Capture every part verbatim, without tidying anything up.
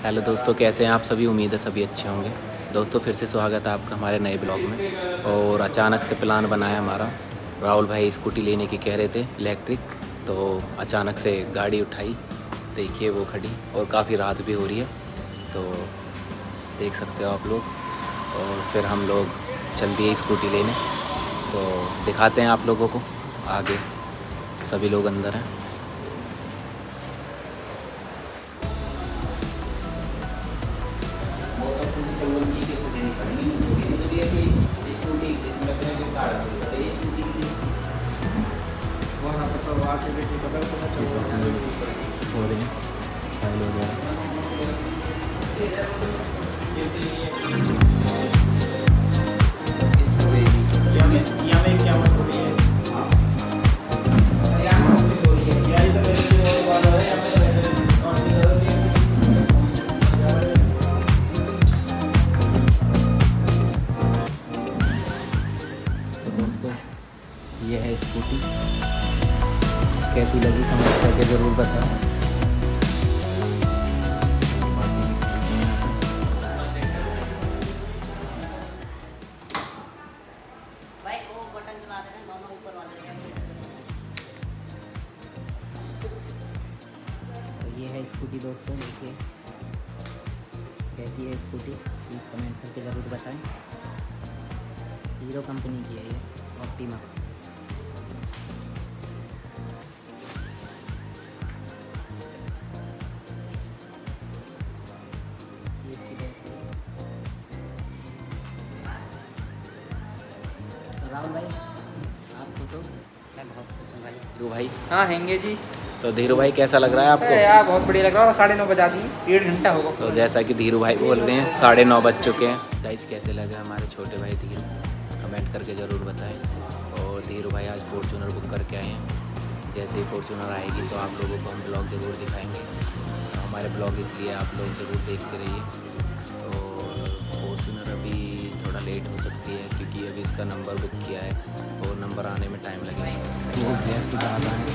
Hello दोस्तों, कैसे हैं आप सभी। उम्मीद है सभी अच्छे होंगे। दोस्तों फिर से स्वागत है आपका हमारे नए ब्लॉग में। और अचानक से प्लान बनाया हमारा। राहुल भाई स्कूटी लेने की कह रहे थे इलेक्ट्रिक, तो अचानक से गाड़ी उठाई, देखिए वो खड़ी, और काफ़ी रात भी हो रही है तो देख सकते हो आप लोग। और फिर हम लोग चल दिए स्कूटी लेने, तो दिखाते हैं आप लोगों को आगे। सभी लोग अंदर हैं। दोस्तों ये है स्कूटी, कैसी लगी कमेंट करके ज़रूर बताओ। भाई वो बटन चला देना दोनों ऊपर वाले। तो ये है स्कूटी दोस्तों, देखिए कैसी है स्कूटी, प्लीज़ कमेंट करके ज़रूर बताएं। हीरो कंपनी की है ये, ऑप्टिमा। राहुल भाई आप खुश हो? मैं बहुत खुश हूँ भाई। धीरू भाई, हाँ हैंगे जी। तो धीरू भाई कैसा लग रहा है अरे आपको? यार बहुत बढ़िया लग रहा है। और साढ़े नौ बजा दी, डेढ़ घंटा होगा। तो जैसा कि धीरू भाई बोल रहे हैं, साढ़े नौ बज चुके हैं। गाइस कैसे लगा हमारे छोटे भाई धीरू, कमेंट करके ज़रूर बताएं। और धीरू भाई आज फॉर्चूनर बुक करके आए हैं। जैसे ही फॉर्चूनर आएगी तो आप लोगों को हम ब्लॉग ज़रूर दिखाएंगे। तो हमारे ब्लॉग इसलिए आप लोग ज़रूर देखते रहिए। और फॉर्चूनर अभी थोड़ा लेट हो सकती है क्योंकि अभी इसका नंबर बुक किया है और नंबर आने में टाइम लगेगा।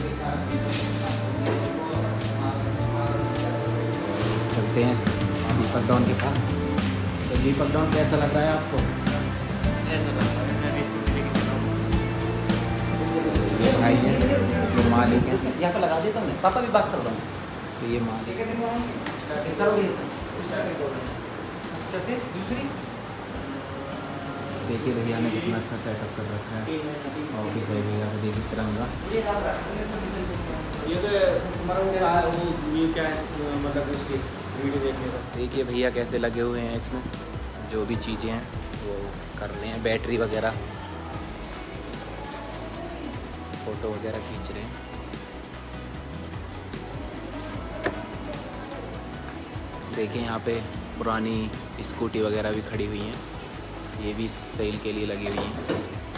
चलते हैं दीपक डॉन के पास। तो दीपक डॉन कैसा लग रहा है आपको? ऐसा लग रहा है जैसे अभी स्कूटी लेके चला हूँ। ये भाई है जो मालिक है। यहाँ पे लगा देता हूँ मैं, पापा भी बात कर रहा हूँ। तो ये मालिक करोगे अच्छा फिर दूसरी देखिए भैया ने कितना अच्छा सेटअप कर रखा है। ऑफिस है भैया का, देखिए तिरंगा। ये तो तुम्हारा वो क्या है, वो ये क्या है मतलब उसकी वीडियो देखने का। देखिए भैया कैसे लगे हुए हैं इसमें, जो भी चीज़ें हैं वो कर रहे हैं। बैटरी वगैरह, फ़ोटो वगैरह खींच रहे हैं। देखिए यहाँ पे पुरानी स्कूटी वगैरह भी खड़ी हुई हैं, ये भी सेल के लिए लगी हुई हैं।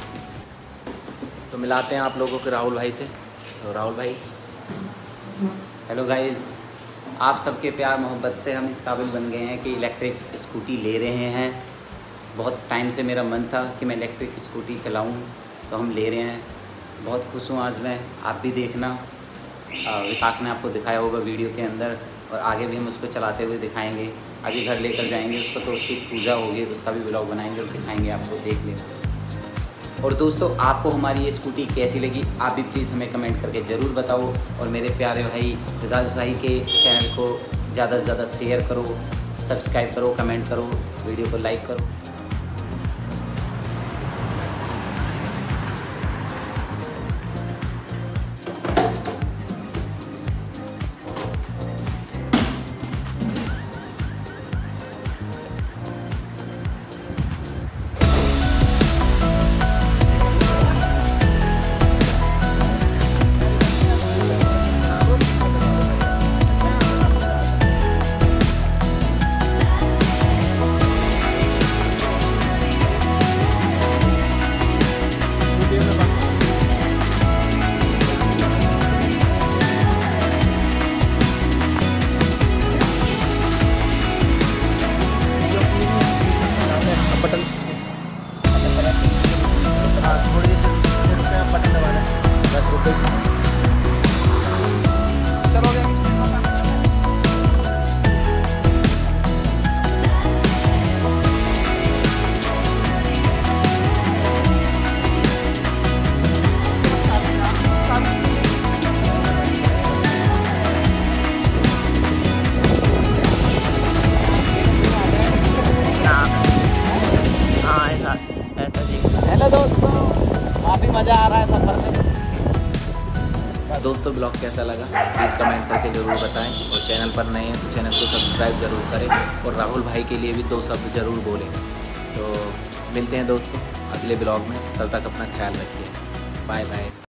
तो मिलाते हैं आप लोगों को राहुल भाई से। तो राहुल भाई, हेलो गाइस, आप सबके प्यार मोहब्बत से हम इस काबिल बन गए हैं कि इलेक्ट्रिक स्कूटी ले रहे हैं। बहुत टाइम से मेरा मन था कि मैं इलेक्ट्रिक स्कूटी चलाऊं, तो हम ले रहे हैं। बहुत खुश हूँ आज मैं, आप भी देखना। विकास ने आपको दिखाया होगा वीडियो के अंदर, और आगे भी हम उसको चलाते हुए दिखाएंगे। अभी घर लेकर जाएंगे उसको, तो उसकी पूजा होगी, उसका भी ब्लॉग बनाएंगे और दिखाएंगे आपको, देख लेंगे। और दोस्तों आपको हमारी ये स्कूटी कैसी लगी, आप भी प्लीज़ हमें कमेंट करके ज़रूर बताओ। और मेरे प्यारे भाई विकास भाई के चैनल को ज़्यादा से ज़्यादा शेयर करो, सब्सक्राइब करो, कमेंट करो, वीडियो को लाइक करो। मज़ा आ रहा है सफ़र में। दोस्तों ब्लॉग कैसा लगा प्लीज़ कमेंट करके ज़रूर बताएं, और चैनल पर नए हैं तो चैनल को सब्सक्राइब ज़रूर करें, और राहुल भाई के लिए भी दो शब्द ज़रूर बोलें। तो मिलते हैं दोस्तों अगले ब्लॉग में, तब तक अपना ख्याल रखिए। Bye bye.